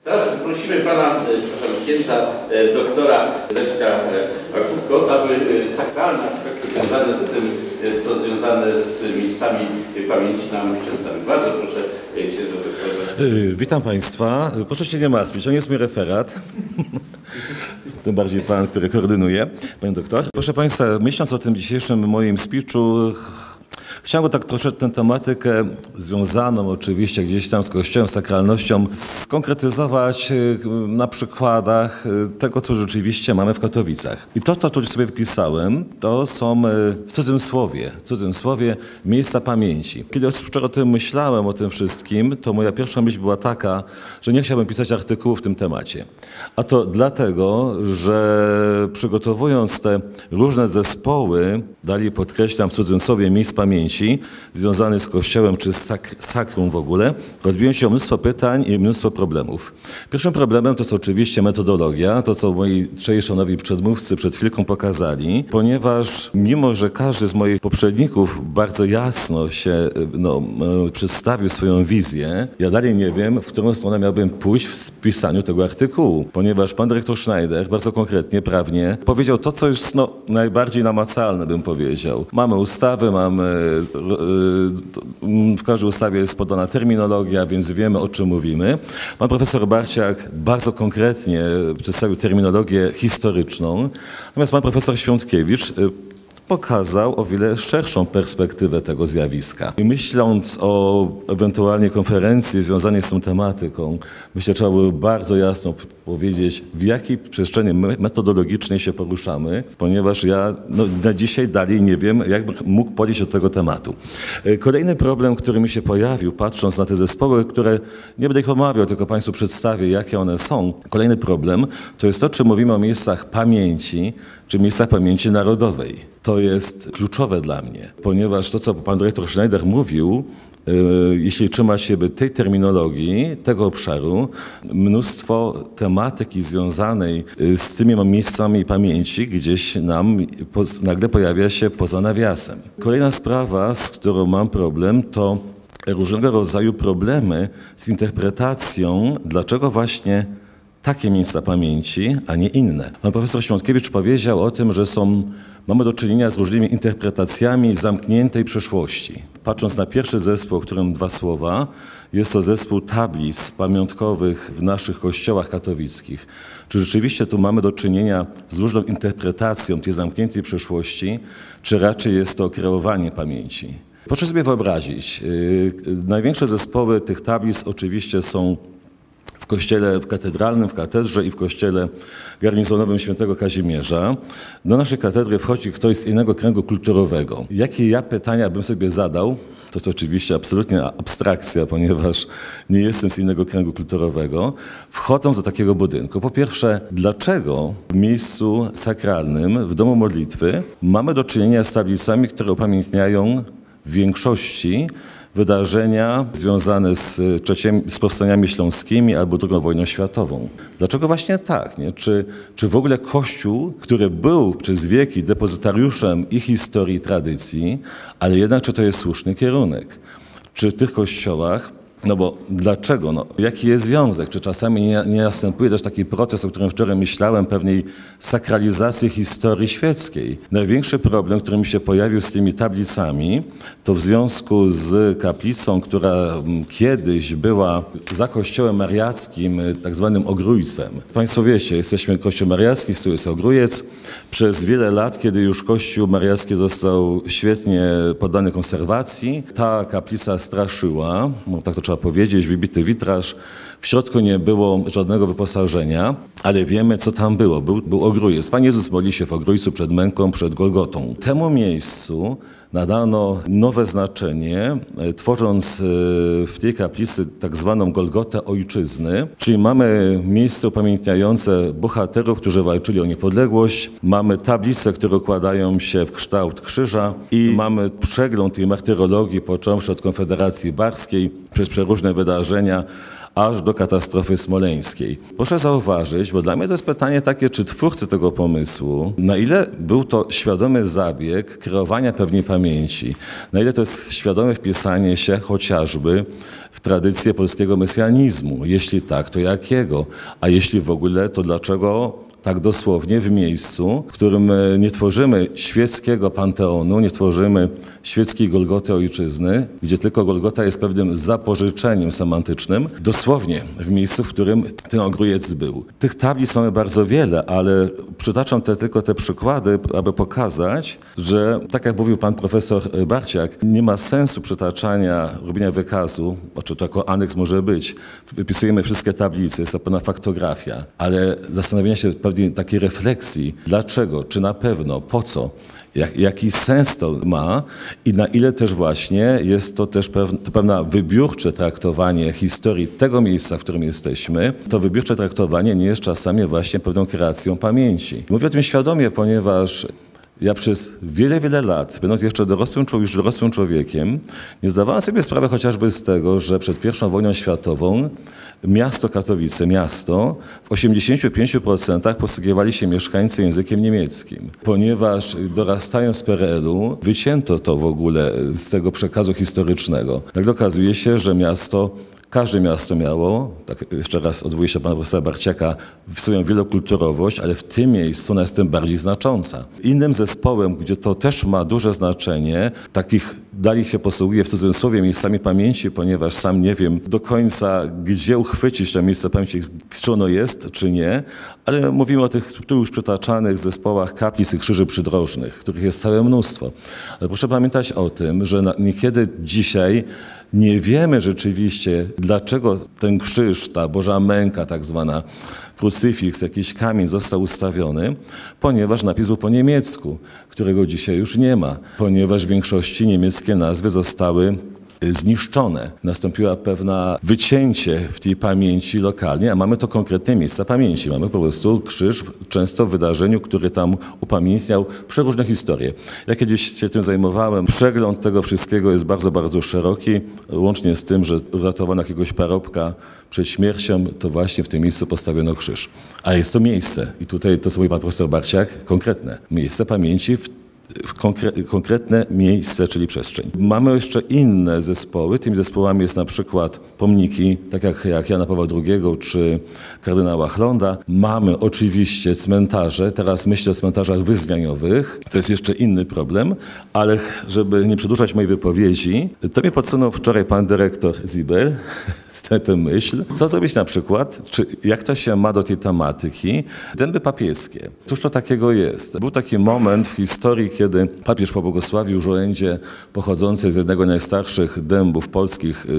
Teraz prosimy pana, księdza doktora Leszka Makówko, aby sakralne aspekty związane z tym, co związane z miejscami pamięci nam przedstawił. Bardzo proszę, księdza doktora. Witam państwa. Proszę się nie martwić, on jest mój referat. Tym bardziej pan, który koordynuje, pan doktor. Proszę państwa, myśląc o tym dzisiejszym moim speechu, chciałem tak troszeczkę tę tematykę związaną oczywiście gdzieś tam z Kościołem, sakralnością skonkretyzować na przykładach tego, co rzeczywiście mamy w Katowicach. I to, co tu sobie wypisałem, to są w cudzym słowie miejsca pamięci. Kiedy wczoraj o tym myślałem, o tym wszystkim, to moja pierwsza myśl była taka, że nie chciałbym pisać artykułu w tym temacie. A to dlatego, że przygotowując te różne zespoły, dalej podkreślam w cudzym słowie miejsc pamięci, związany z Kościołem czy z sakrum w ogóle, rozwijają się mnóstwo pytań i mnóstwo problemów. Pierwszym problemem to jest oczywiście metodologia, to co moi trzej szanowni przedmówcy przed chwilką pokazali, ponieważ mimo, że każdy z moich poprzedników bardzo jasno się przedstawił swoją wizję, ja dalej nie wiem, w którą stronę miałbym pójść w spisaniu tego artykułu, ponieważ pan dyrektor Schneider bardzo konkretnie, prawnie powiedział to, co jest najbardziej namacalne, bym powiedział. Mamy ustawy, w każdej ustawie jest podana terminologia, więc wiemy, o czym mówimy. Pan profesor Barciak bardzo konkretnie przedstawił terminologię historyczną, natomiast pan profesor Świątkiewicz pokazał o wiele szerszą perspektywę tego zjawiska. I myśląc o ewentualnie konferencji związanej z tą tematyką, myślę, że trzeba było bardzo jasno powiedzieć, w jakiej przestrzeni metodologicznej się poruszamy, ponieważ ja na dzisiaj dalej nie wiem, jak mógł podejść do tego tematu. Kolejny problem, który mi się pojawił, patrząc na te zespoły, które nie będę ich omawiał, tylko państwu przedstawię, jakie one są. Kolejny problem to jest to, czy mówimy o miejscach pamięci, czy miejscach pamięci narodowej. To jest kluczowe dla mnie, ponieważ to, co pan dyrektor Schneider mówił, jeśli trzyma się tej terminologii, tego obszaru, mnóstwo tematyki związanej z tymi miejscami pamięci gdzieś nam nagle pojawia się poza nawiasem. Kolejna sprawa, z którą mam problem, to różnego rodzaju problemy z interpretacją, dlaczego właśnie takie miejsca pamięci, a nie inne. Pan profesor Świątkiewicz powiedział o tym, że mamy do czynienia z różnymi interpretacjami zamkniętej przeszłości. Patrząc na pierwszy zespół, o którym dwa słowa, jest to zespół tablic pamiątkowych w naszych kościołach katowickich. Czy rzeczywiście tu mamy do czynienia z różną interpretacją tej zamkniętej przeszłości, czy raczej jest to kreowanie pamięci? Proszę sobie wyobrazić, największe zespoły tych tablic oczywiście są w kościele katedralnym, w katedrze i w kościele garnizonowym świętego Kazimierza. Do naszej katedry wchodzi ktoś z innego kręgu kulturowego. Jakie ja pytania bym sobie zadał? To jest oczywiście absolutnie abstrakcja, ponieważ nie jestem z innego kręgu kulturowego. Wchodząc do takiego budynku, po pierwsze, dlaczego w miejscu sakralnym, w domu modlitwy, mamy do czynienia z tablicami, które upamiętniają w większości wydarzenia związane z powstaniami śląskimi albo II wojną światową. Dlaczego właśnie tak? Nie? Czy w ogóle Kościół, który był przez wieki depozytariuszem i historii, i tradycji, ale jednak czy to jest słuszny kierunek? Czy w tych kościołach, bo dlaczego? Jaki jest związek? Czy czasami nie następuje też taki proces, o którym wczoraj myślałem, pewnej sakralizacji historii świeckiej? Największy problem, który mi się pojawił z tymi tablicami, to w związku z kaplicą, która kiedyś była za kościołem mariackim, tak zwanym Ogrójcem. Państwo wiecie, jesteśmy kościół mariacki, z tyłu jest Ogrójec. Przez wiele lat, kiedy już kościół mariacki został świetnie poddany konserwacji, ta kaplica straszyła, tak to trzeba powiedzieć, wybity witraż. W środku nie było żadnego wyposażenia, ale wiemy, co tam było. Był Ogrójec. Pan Jezus modli się w Ogrójcu przed męką, przed Golgotą. Temu miejscu nadano nowe znaczenie, tworząc w tej kaplicy tak zwaną Golgotę Ojczyzny, czyli mamy miejsce upamiętniające bohaterów, którzy walczyli o niepodległość, mamy tablice, które układają się w kształt krzyża i mamy przegląd tej martyrologii, począwszy od Konfederacji Barskiej, przez przeróżne wydarzenia, aż do katastrofy smoleńskiej. Proszę zauważyć, bo dla mnie to jest pytanie takie, czy twórcy tego pomysłu, na ile był to świadomy zabieg kreowania pewnej pamięci, na ile to jest świadome wpisanie się chociażby w tradycję polskiego mesjanizmu. Jeśli tak, to jakiego? A jeśli w ogóle, to dlaczego tak dosłownie w miejscu, w którym nie tworzymy świeckiego panteonu, nie tworzymy świeckiej Golgoty ojczyzny, gdzie tylko Golgota jest pewnym zapożyczeniem semantycznym, dosłownie w miejscu, w którym ten ogrójec był. Tych tablic mamy bardzo wiele, ale przytaczam tylko te przykłady, aby pokazać, że tak jak mówił pan profesor Barciak, nie ma sensu przytaczania, robienia wykazu, czy to jako aneks może być. Wypisujemy wszystkie tablice, jest to pewna faktografia, ale zastanowienia się pewnej takiej refleksji, dlaczego, czy na pewno, po co, jaki sens to ma i na ile też właśnie jest to też pewne wybiórcze traktowanie historii tego miejsca, w którym jesteśmy. To wybiórcze traktowanie nie jest czasami właśnie pewną kreacją pamięci. Mówię o tym świadomie, ponieważ ja przez wiele, wiele lat, będąc jeszcze już dorosłym człowiekiem, nie zdawałem sobie sprawy chociażby z tego, że przed I wojną światową miasto Katowice, w 85% posługiwali się mieszkańcy językiem niemieckim. Ponieważ dorastając z PRL-u, wycięto to w ogóle z tego przekazu historycznego. Tak okazuje się, że każde miasto miało, tak jeszcze raz odwołuję się pana profesora Barciaka, w swoją wielokulturowość, ale w tym miejscu ona jest tym bardziej znacząca. Innym zespołem, gdzie to też ma duże znaczenie, takich dalej się posługuje w cudzysłowie miejscami pamięci, ponieważ sam nie wiem do końca, gdzie uchwycić to miejsce pamięci, czy ono jest, czy nie, ale mówimy o tych tu już przytaczanych zespołach kaplic i krzyży przydrożnych, których jest całe mnóstwo. Ale proszę pamiętać o tym, że niekiedy dzisiaj nie wiemy rzeczywiście, dlaczego ten krzyż, ta Boża Męka tak zwana, krucyfiks, jakiś kamień został ustawiony, ponieważ napis był po niemiecku, którego dzisiaj już nie ma, ponieważ w większości niemieckie nazwy zostały zniszczone. Nastąpiło pewne wycięcie w tej pamięci lokalnie, a mamy to konkretne miejsca pamięci. Mamy po prostu krzyż, często w wydarzeniu, który tam upamiętniał przeróżne historie. Ja kiedyś się tym zajmowałem. Przegląd tego wszystkiego jest bardzo, bardzo szeroki, łącznie z tym, że uratowano jakiegoś parobka przed śmiercią, to właśnie w tym miejscu postawiono krzyż. A jest to miejsce. I tutaj to, co mówi pan profesor Barciak, konkretne miejsce pamięci w konkretne miejsce, czyli przestrzeń. Mamy jeszcze inne zespoły. Tymi zespołami jest na przykład pomniki, tak jak Jana Pawła II czy kardynała Chlonda. Mamy oczywiście cmentarze. Teraz myślę o cmentarzach wyznaniowych. To jest jeszcze inny problem, ale żeby nie przedłużać mojej wypowiedzi, to mnie podsunął wczoraj pan dyrektor Zibel, tę myśl. Co zrobić na przykład, jak to się ma do tej tematyki? Dęby papieskie. Cóż to takiego jest? Był taki moment w historii, kiedy papież pobłogosławił żołędzie pochodzące z jednego z najstarszych dębów polskich,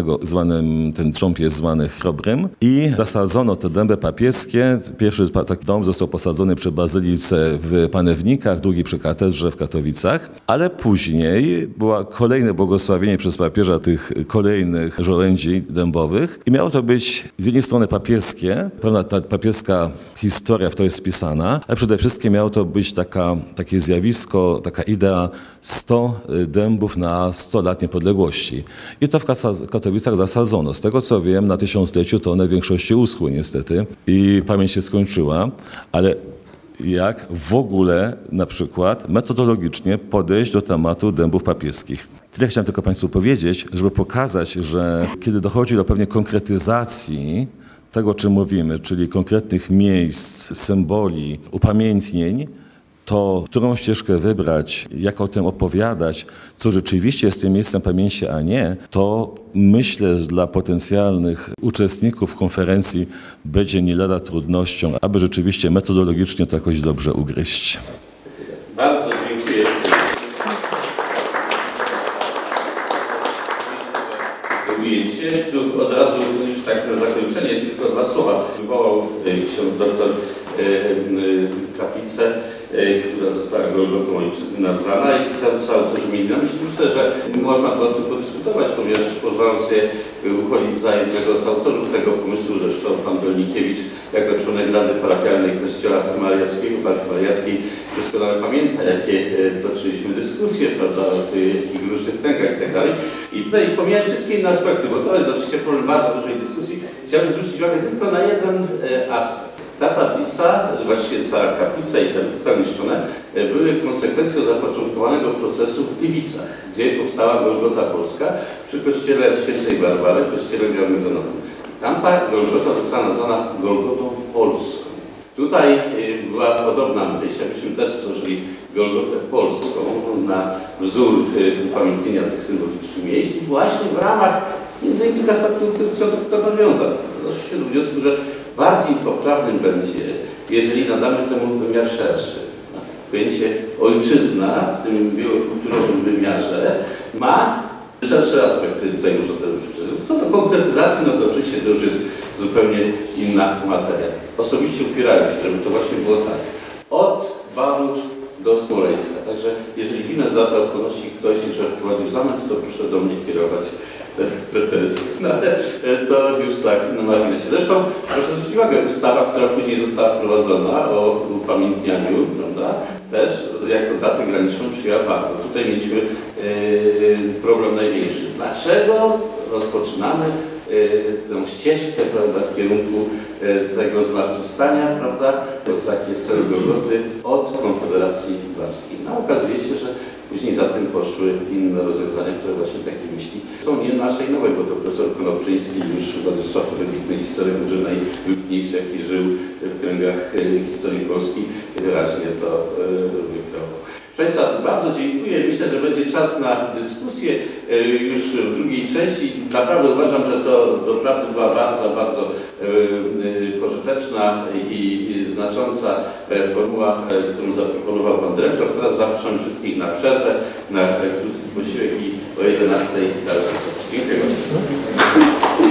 ten trząb jest zwany chrobrym, i zasadzono te dęby papieskie. Pierwszy taki dom został posadzony przy bazylice w Panewnikach, drugi przy katedrze w Katowicach, ale później było kolejne błogosławienie przez papieża tych kolejnych żołędzi dębowych i miało to być z jednej strony papieskie, pewna ta papieska historia w to jest wpisana, ale przede wszystkim miało to być takie zjawisko, taka idea 100 dębów na 100 lat niepodległości. I to w Katowicach zasadzono. Z tego co wiem, na 1000-leciu to one w większości uschły niestety i pamięć się skończyła, ale jak w ogóle na przykład metodologicznie podejść do tematu dębów papieskich. Tyle chciałem tylko państwu powiedzieć, żeby pokazać, że kiedy dochodzi do pewnej konkretyzacji tego, o czym mówimy, czyli konkretnych miejsc, symboli, upamiętnień, to którą ścieżkę wybrać, jak o tym opowiadać, co rzeczywiście jest tym miejscem pamięci, a nie, to myślę, że dla potencjalnych uczestników konferencji będzie nie lada trudnością, aby rzeczywiście metodologicznie to jakoś dobrze ugryźć. Bardzo dziękuję. Ujęcie. Tu od razu już tak na zakończenie tylko dwa słowa. Wywołał ksiądz doktor Kaplicę która została Golgotą Ojczyzny nazwana i tam co autorzy mieli na myśli. Myślę, że można o tym podyskutować, ponieważ pozwalam sobie uchodzić za jednego z autorów tego pomysłu, zresztą pan Dolnikiewicz jako członek Rady Parafialnej Kościoła Mariackiego, Parafii Mariackiej, doskonale pamięta, jakie toczyliśmy dyskusje, prawda, o tych różnych kręgach i tak dalej. I tutaj pomijając wszystkie inne aspekty, bo to jest oczywiście problem bardzo dużej dyskusji, chciałbym zwrócić uwagę tylko na jeden aspekt. Ta tablica, właściwie cała kaplica i tablica niszczone były konsekwencją zapoczątkowanego procesu w Gliwicach, gdzie powstała Golgota Polska przy kościele Świętej Barbary, kościele garnizonowym. Tamta Golgota została nazwana Golgotą Polską. Tutaj była podobna myśl, abyśmy też stworzyli Golgotę Polską na wzór upamiętnienia tych symbolicznych miejsc i właśnie w ramach między innymi to nawiązań. Doszliśmy do wniosku, że bardziej poprawnym będzie, jeżeli nadamy temu wymiar szerszy. Pojęcie ojczyzna w tym wielokulturowym wymiarze ma szersze aspekty, tutaj można to już przeczytać. Co do konkretyzacji, no to oczywiście to już jest zupełnie inna materia. Osobiście upierałem się, żeby to właśnie było tak. Od Baru do Smoleńska. Także jeżeli winę za to ponosi ktoś, że wprowadził zamęt, to proszę do mnie kierować te pretensje. No ale to już tak na marginesie. Zresztą proszę zwrócić uwagę, ustawa, która później została wprowadzona o upamiętnianiu, prawda, też jako datę graniczną przyjęła Bar. Tutaj mieliśmy problem największy. Dlaczego rozpoczynamy tę ścieżkę, prawda, w kierunku tego zmartwychwstania, prawda, tak jest cel Golgoty od Konfederacji Barskiej. No okazuje się, że później za tym poszły inne rozwiązania, które właśnie takie myśli. To nie naszej nowej, bo to profesor Konopczyński, już Władysław, wybitny historyk, może najwybitniejszy, jaki żył w kręgach historii Polski, wyraźnie to wykreował. Proszę Państwa, bardzo dziękuję. Myślę, że będzie czas na dyskusję już w drugiej części. Naprawdę uważam, że to doprawdy była bardzo pożyteczna i znacząca formuła, którą zaproponował Pan Dyrektor. Teraz zapraszam wszystkich na przerwę, na krótki posiłek i o 11:00 dalszy czas. Dziękuję bardzo.